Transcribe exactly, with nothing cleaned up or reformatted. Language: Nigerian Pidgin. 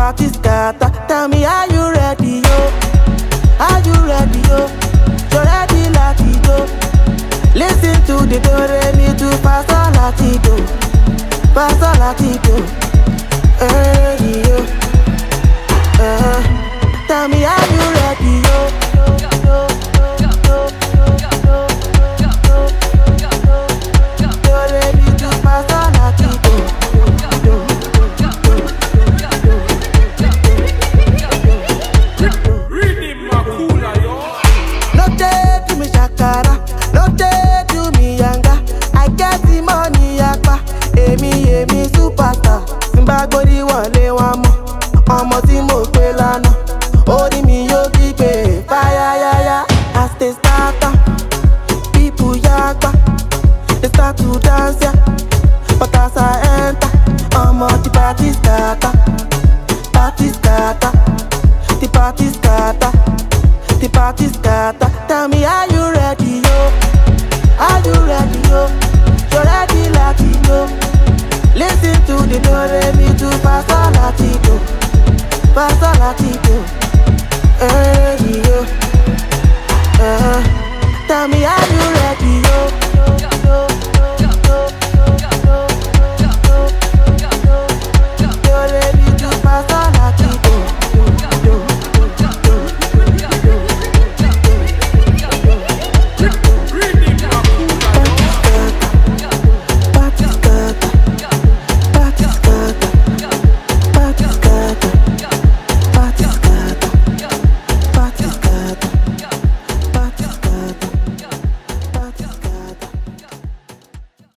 party scatter. Tell me, are you ready, yo? Are you ready, yo? You ready, latido? Listen to the do re mi do fa sol latido, fa sol latido. Hey yo, uh, tell me, are you ready, yo? Body wale wa mo, ọmọ tí mo pè lánàá, orí mi yóò gbígbé fire ya ya. As they start up, people yagba, they start to dance ya. But as I enter, ọmọ the party scatter, party scatter, the party scatter.